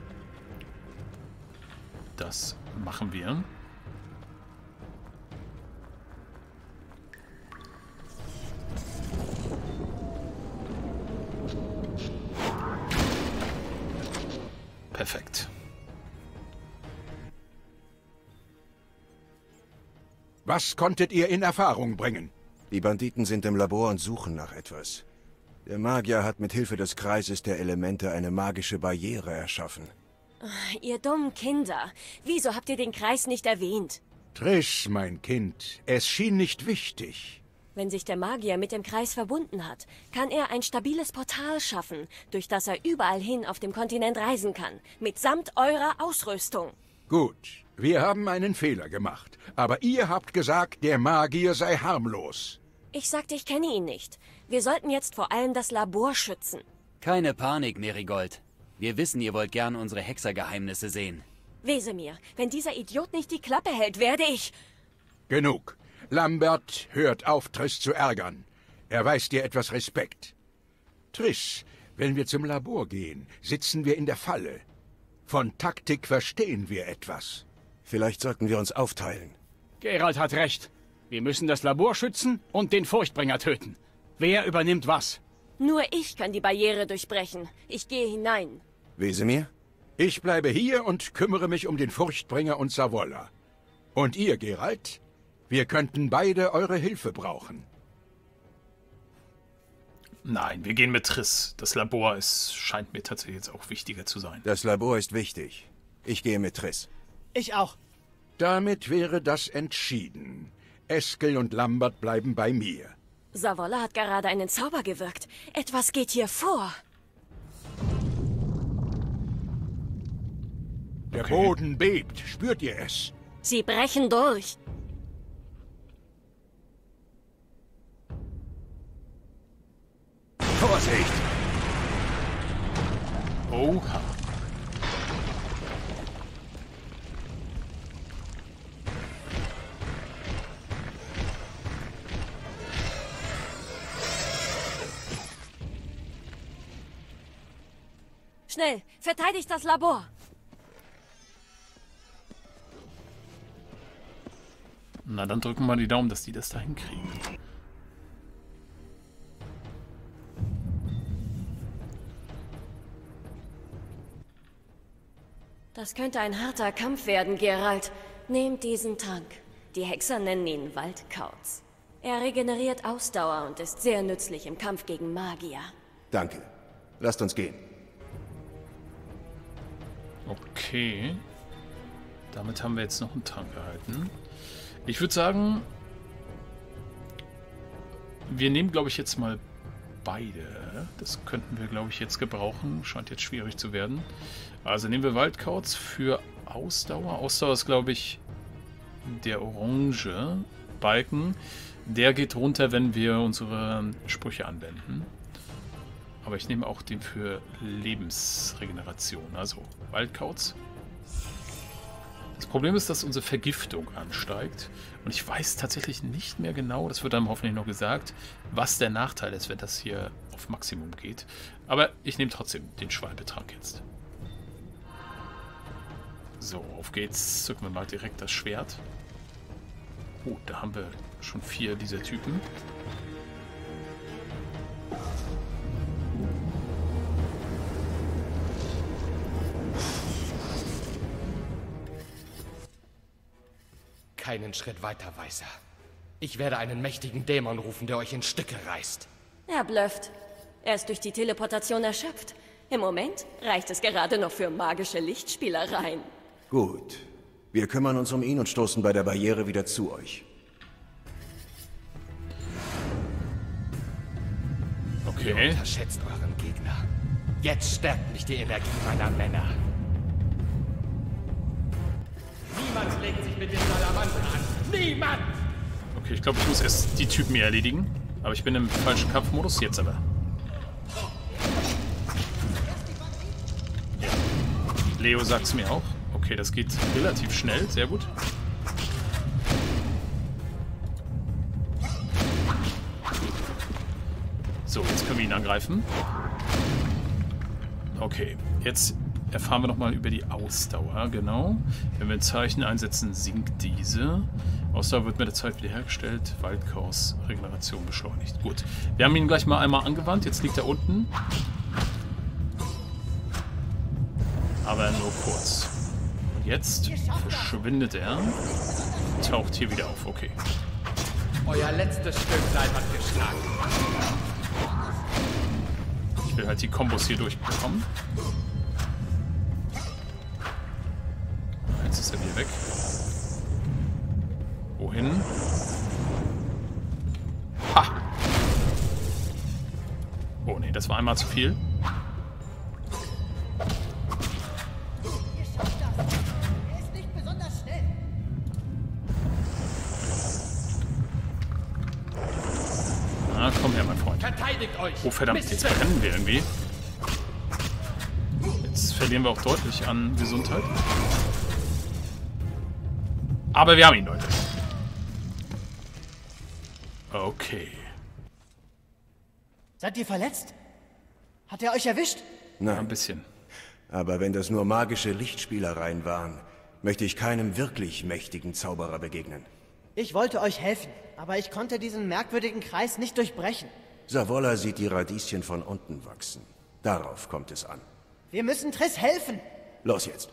Das machen wir. Perfekt. Was konntet ihr in Erfahrung bringen? Die Banditen sind im Labor und suchen nach etwas. Der Magier hat mit Hilfe des Kreises der Elemente eine magische Barriere erschaffen. Ihr dummen Kinder. Wieso habt ihr den Kreis nicht erwähnt? Triss, mein Kind, es schien nicht wichtig. Wenn sich der Magier mit dem Kreis verbunden hat, kann er ein stabiles Portal schaffen, durch das er überall hin auf dem Kontinent reisen kann, mitsamt eurer Ausrüstung. Gut, wir haben einen Fehler gemacht. Aber ihr habt gesagt, der Magier sei harmlos. Ich sagte, ich kenne ihn nicht. Wir sollten jetzt vor allem das Labor schützen. Keine Panik, Merigold. Wir wissen, ihr wollt gern unsere Hexergeheimnisse sehen. Wesemir, wenn dieser Idiot nicht die Klappe hält, werde ich... Genug. Lambert, hört auf, Triss zu ärgern. Erweist dir etwas Respekt. Triss, wenn wir zum Labor gehen, sitzen wir in der Falle. Von Taktik verstehen wir etwas. Vielleicht sollten wir uns aufteilen. Geralt hat recht. Wir müssen das Labor schützen und den Furchtbringer töten. Wer übernimmt was? Nur ich kann die Barriere durchbrechen. Ich gehe hinein. Wesemir? Ich bleibe hier und kümmere mich um den Furchtbringer und Savolla. Und ihr, Geralt? Wir könnten beide eure Hilfe brauchen. Nein, wir gehen mit Triss. Das Labor scheint mir tatsächlich jetzt auch wichtiger zu sein. Das Labor ist wichtig. Ich gehe mit Triss. Ich auch. Damit wäre das entschieden. Eskel und Lambert bleiben bei mir. Savolla hat gerade einen Zauber gewirkt. Etwas geht hier vor. Der Boden bebt. Spürt ihr es? Sie brechen durch. Vorsicht! Oha. Schnell, verteidigt das Labor. Na, dann drücken wir die Daumen, dass die das da hinkriegen. Das könnte ein harter Kampf werden, Geralt. Nehmt diesen Trank. Die Hexer nennen ihn Waldkauz. Er regeneriert Ausdauer und ist sehr nützlich im Kampf gegen Magier. Danke. Lasst uns gehen. Okay. Damit haben wir jetzt noch einen Trank erhalten. Ich würde sagen, wir nehmen, glaube ich, jetzt mal beide. Das könnten wir, glaube ich, jetzt gebrauchen. Scheint jetzt schwierig zu werden. Also nehmen wir Waldkauz für Ausdauer. Ausdauer ist, glaube ich, der orange Balken. Der geht runter, wenn wir unsere Sprüche anwenden. Aber ich nehme auch den für Lebensregeneration. Also Waldkauz. Das Problem ist, dass unsere Vergiftung ansteigt. Und ich weiß tatsächlich nicht mehr genau, das wird dann hoffentlich noch gesagt, was der Nachteil ist, wenn das hier auf Maximum geht. Aber ich nehme trotzdem den Schwalbetrank jetzt. So, auf geht's. Zücken wir mal direkt das Schwert. Oh, da haben wir schon 4 dieser Typen. Keinen Schritt weiter, Weißer. Ich werde einen mächtigen Dämon rufen, der euch in Stücke reißt. Er blufft. Er ist durch die Teleportation erschöpft. Im Moment reicht es gerade noch für magische Lichtspielereien. Gut. Wir kümmern uns um ihn und stoßen bei der Barriere wieder zu euch. Okay. Ihr unterschätzt euren Gegner. Jetzt stärkt mich die Energie meiner Männer. Niemand legt sich mit den Salamandern an. Niemand! Okay, ich glaube, ich muss erst die Typen hier erledigen. Aber ich bin im falschen Kampfmodus. Jetzt aber. Ja. Leo sagt es mir auch. Okay, das geht relativ schnell. Sehr gut. So, jetzt können wir ihn angreifen. Okay, jetzt erfahren wir nochmal über die Ausdauer. Genau. Wenn wir ein Zeichen einsetzen, sinkt diese. Ausdauer wird mit der Zeit wiederhergestellt. Waldchaos, Regeneration beschleunigt. Gut. Wir haben ihn gleich mal einmal angewandt. Jetzt liegt er unten. Aber nur kurz. Und jetzt verschwindet er. Taucht hier wieder auf. Okay. Euer letztes Stück Leib hat geschlagen. Ich will halt die Kombos hier durchbekommen. Jetzt ist er wieder weg. Wohin? das war einmal zu viel. Na, komm her, mein Freund. Verteidigt euch! Oh, verdammt, jetzt brennen wir irgendwie. Jetzt verlieren wir auch deutlich an Gesundheit. Aber wir haben ihn, Leute. Okay. Seid ihr verletzt? Hat er euch erwischt? Nein. Ein bisschen. Aber wenn das nur magische Lichtspielereien waren, möchte ich keinem wirklich mächtigen Zauberer begegnen. Ich wollte euch helfen, aber ich konnte diesen merkwürdigen Kreis nicht durchbrechen. Savolla sieht die Radieschen von unten wachsen. Darauf kommt es an. Wir müssen Triss helfen. Los jetzt.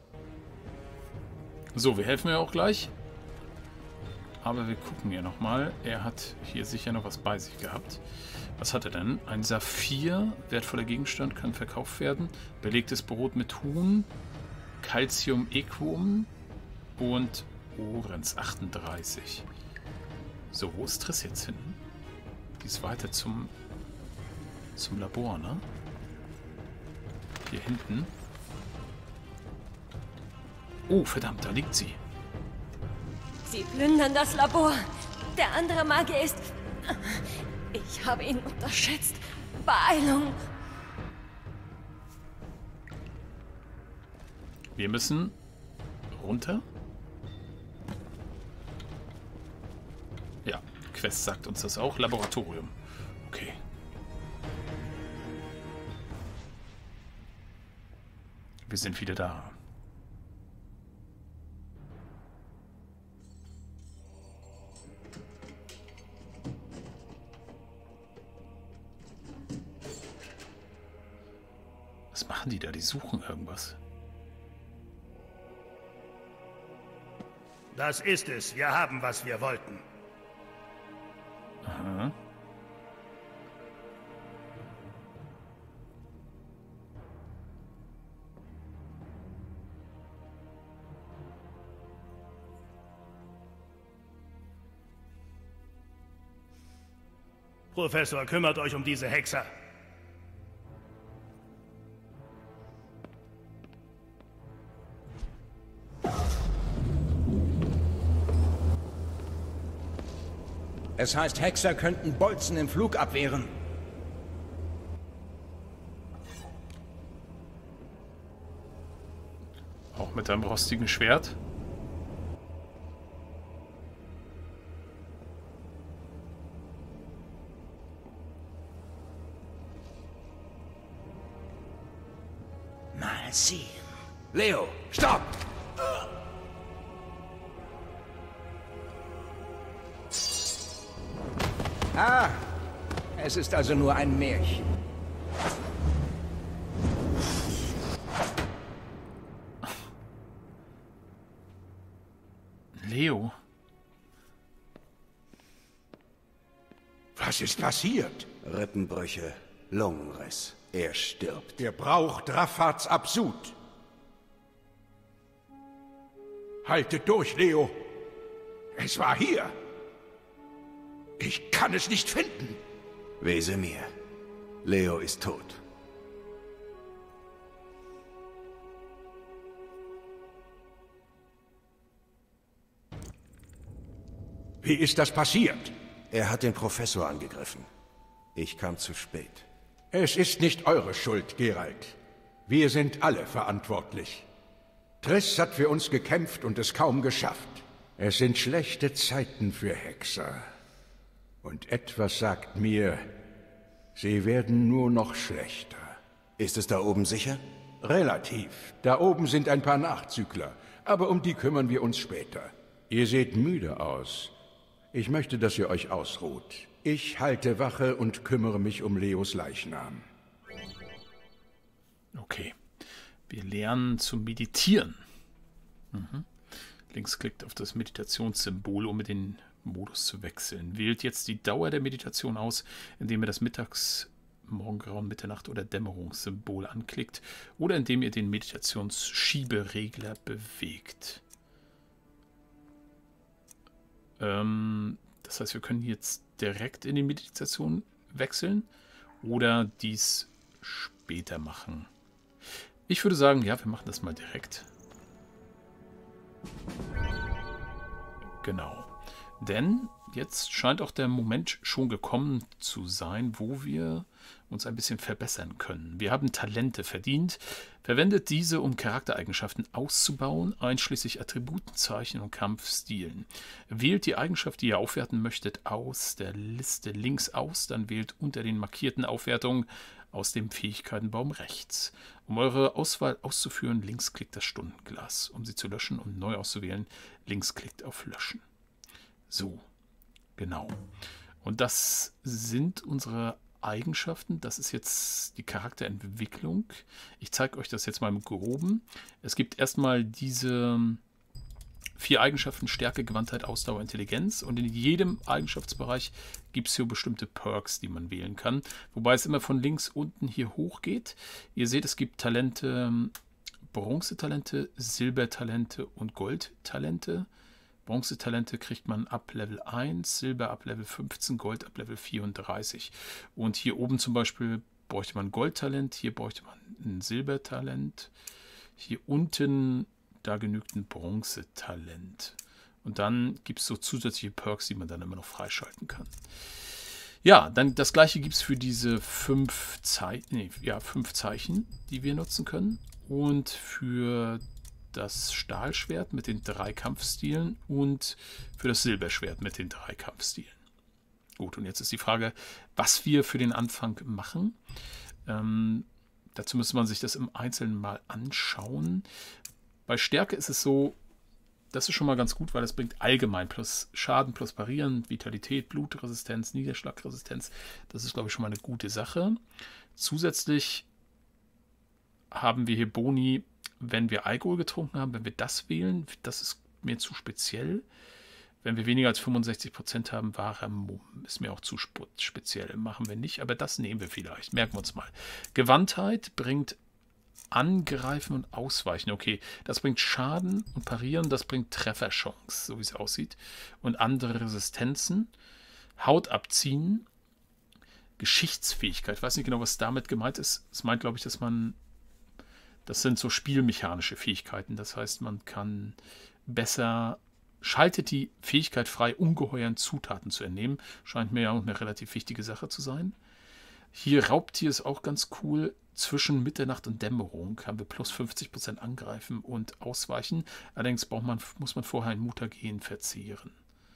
So, wir helfen ja auch gleich. Aber wir gucken hier nochmal. Er hat hier sicher noch was bei sich gehabt. Was hat er denn? Ein Saphir, wertvoller Gegenstand, kann verkauft werden. Belegtes Brot mit Huhn, Calcium Equum und Orens 38. So, wo ist Triss jetzt hin? Die ist weiter zum Labor, ne? Hier hinten. Oh, verdammt, da liegt sie. Sie plündern das Labor. Der andere Magier ist... Ich habe ihn unterschätzt. Beeilung. Wir müssen runter. Ja, Quest sagt uns das auch. Laboratorium. Okay. Wir sind wieder da. Was machen die da? Die suchen irgendwas. Das ist es. Wir haben, was wir wollten. Aha. Professor, kümmert euch um diese Hexer. Es heißt, Hexer könnten Bolzen im Flug abwehren. Auch mit einem rostigen Schwert. Mal sehen. Leo, stopp! Ah, es ist also nur ein Märchen. Leo. Was ist passiert? Rippenbrüche, Lungenriss. Er stirbt. Er braucht Raffats Absud. Haltet durch, Leo. Es war hier. Ich kann es nicht finden. Wesemir. Leo ist tot. Wie ist das passiert? Er hat den Professor angegriffen. Ich kam zu spät. Es ist nicht eure Schuld, Geralt. Wir sind alle verantwortlich. Triss hat für uns gekämpft und es kaum geschafft. Es sind schlechte Zeiten für Hexer. Und etwas sagt mir, sie werden nur noch schlechter. Ist es da oben sicher? Relativ. Da oben sind ein paar Nachzügler, aber um die kümmern wir uns später. Ihr seht müde aus. Ich möchte, dass ihr euch ausruht. Ich halte Wache und kümmere mich um Leos Leichnam. Okay. Wir lernen zu meditieren. Links klickt auf das Meditationssymbol, um mit den Modus zu wechseln. Wählt jetzt die Dauer der Meditation aus, indem ihr das Mittags-, Morgengrauen, Mitternacht oder Dämmerungssymbol anklickt oder indem ihr den Meditationsschieberegler bewegt. Das heißt, wir können jetzt direkt in die Meditation wechseln oder dies später machen. Ich würde sagen, ja, wir machen das mal direkt. Genau. Denn jetzt scheint auch der Moment schon gekommen zu sein, wo wir uns ein bisschen verbessern können. Wir haben Talente verdient. Verwendet diese, um Charaktereigenschaften auszubauen, einschließlich Attributenzeichen und Kampfstilen. Wählt die Eigenschaft, die ihr aufwerten möchtet, aus der Liste links aus, dann wählt unter den markierten Aufwertungen aus dem Fähigkeitenbaum rechts. Um eure Auswahl auszuführen, linksklickt das Stundenglas. Um sie zu löschen und neu auszuwählen, linksklickt auf Löschen. So, genau. Und das sind unsere Eigenschaften. Das ist jetzt die Charakterentwicklung. Ich zeige euch das jetzt mal im Groben. Es gibt erstmal diese 4 Eigenschaften: Stärke, Gewandtheit, Ausdauer, Intelligenz. Und in jedem Eigenschaftsbereich gibt es hier bestimmte Perks, die man wählen kann. Wobei es immer von links unten hier hoch geht. Ihr seht, es gibt Talente, Bronzetalente, Silbertalente und Goldtalente. Bronzetalente kriegt man ab Level 1, Silber ab Level 15, Gold ab Level 34. Und hier oben zum Beispiel bräuchte man ein Goldtalent, hier bräuchte man ein Silbertalent. Hier unten, da genügt ein Bronzetalent. Und dann gibt es so zusätzliche Perks, die man dann immer noch freischalten kann. Ja, dann das gleiche gibt es für diese 5 Zeichen, die wir nutzen können. Und für das Stahlschwert mit den 3 Kampfstilen und für das Silberschwert mit den 3 Kampfstilen. Gut, und jetzt ist die Frage, was wir für den Anfang machen. Dazu müsste man sich das im Einzelnen mal anschauen. Bei Stärke ist es so, das ist schon mal ganz gut, weil das bringt allgemein plus Schaden, plus Parieren, Vitalität, Blutresistenz, Niederschlagresistenz. Das ist, glaube ich, schon mal eine gute Sache. Zusätzlich haben wir hier Boni, wenn wir Alkohol getrunken haben, wenn wir das wählen. Das ist mir zu speziell. Wenn wir weniger als 65% haben, wahrer Mumm. Ist mir auch zu speziell. Machen wir nicht, aber das nehmen wir vielleicht. Merken wir uns mal. Gewandtheit bringt Angreifen und Ausweichen. Okay, das bringt Schaden und Parieren. Das bringt Trefferchance, so wie es aussieht. Und andere Resistenzen. Haut abziehen. Geschichtsfähigkeit. Ich weiß nicht genau, was damit gemeint ist. Es meint, glaube ich, dass man... Das sind so spielmechanische Fähigkeiten. Das heißt, man kann besser... Schaltet die Fähigkeit frei, ungeheuren Zutaten zu entnehmen. Scheint mir ja auch eine relativ wichtige Sache zu sein. Hier Raubtier ist auch ganz cool. Zwischen Mitternacht und Dämmerung haben wir plus 50% Angreifen und Ausweichen. Allerdings muss man vorher ein Mutagen verzehren.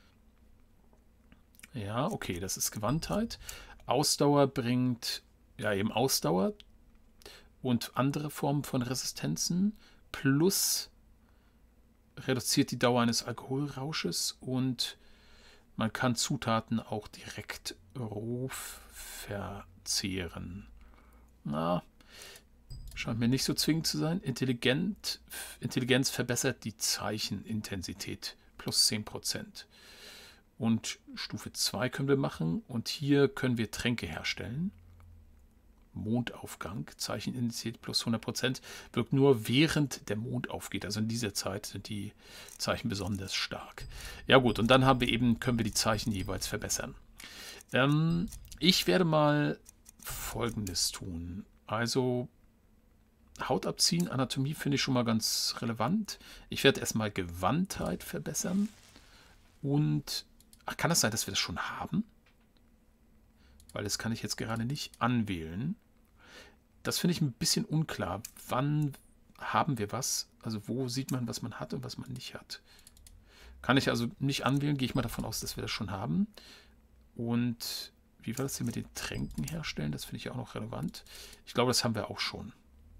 Ja, okay, das ist Gewandtheit. Ausdauer bringt ja eben Ausdauer und andere Formen von Resistenzen. Plus reduziert die Dauer eines Alkoholrausches und man kann Zutaten auch direkt roh verzehren. Na, scheint mir nicht so zwingend zu sein. Intelligenz verbessert die Zeichenintensität plus 10%. Und Stufe 2 können wir machen und hier können wir Tränke herstellen. Mondaufgang, Zeichenintensität plus 100%, wirkt nur während der Mond aufgeht. Also in dieser Zeit sind die Zeichen besonders stark. Ja gut, und dann können wir die Zeichen jeweils verbessern. Ich werde mal Folgendes tun. Also Haut abziehen, Anatomie finde ich schon mal ganz relevant. Ich werde erstmal Gewandtheit verbessern. Und, kann das sein, dass wir das schon haben? Weil das kann ich jetzt gerade nicht anwählen. Das finde ich ein bisschen unklar. Wann haben wir was? Also wo sieht man, was man hat und was man nicht hat? Kann ich also nicht anwählen, gehe ich mal davon aus, dass wir das schon haben. Und wie war das hier mit den Tränken herstellen? Das finde ich auch noch relevant. Ich glaube, das haben wir auch schon.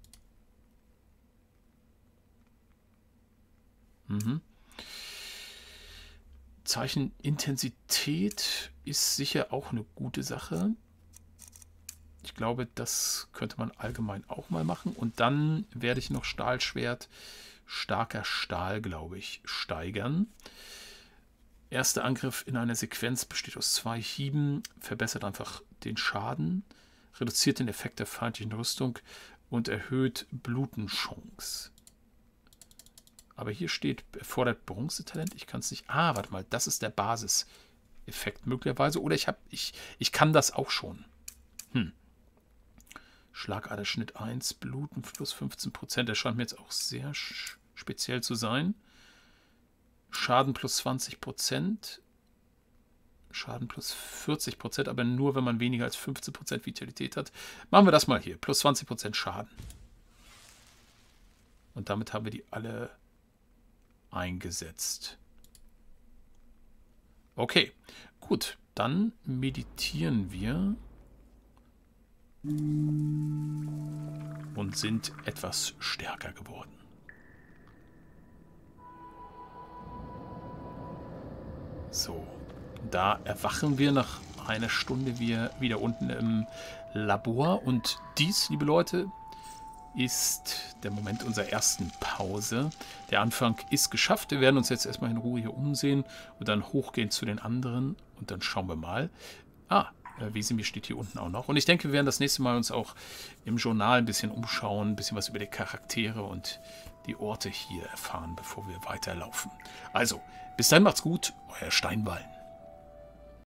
Zeichenintensität ist sicher auch eine gute Sache. Ich glaube, das könnte man allgemein auch mal machen. Und dann werde ich noch Stahlschwert, starker Stahl, glaube ich, steigern. Erster Angriff in einer Sequenz besteht aus 2 Hieben, verbessert einfach den Schaden, reduziert den Effekt der feindlichen Rüstung und erhöht Blutenchance. Aber hier steht, erfordert Bronzetalent. Ich kann es nicht... warte mal, das ist der Basiseffekt möglicherweise. Oder ich kann das auch schon. Schlagaderschnitt 1, Bluten plus 15%. Der scheint mir jetzt auch sehr speziell zu sein. Schaden plus 20%. Schaden plus 40%, aber nur, wenn man weniger als 15% Vitalität hat. Machen wir das mal hier. Plus 20% Schaden. Und damit haben wir die alle eingesetzt. Okay, gut. Dann meditieren wir. Und sind etwas stärker geworden. So. Da erwachen wir nach einer Stunde wieder unten im Labor. Und dies, liebe Leute, ist der Moment unserer ersten Pause. Der Anfang ist geschafft. Wir werden uns jetzt erstmal in Ruhe hier umsehen und dann hochgehen zu den anderen. Und dann schauen wir mal. Wesemir steht hier unten auch noch. Und ich denke, wir werden das nächste Mal uns auch im Journal ein bisschen umschauen, ein bisschen was über die Charaktere und die Orte hier erfahren, bevor wir weiterlaufen. Also, bis dann macht's gut, euer Steinwallen.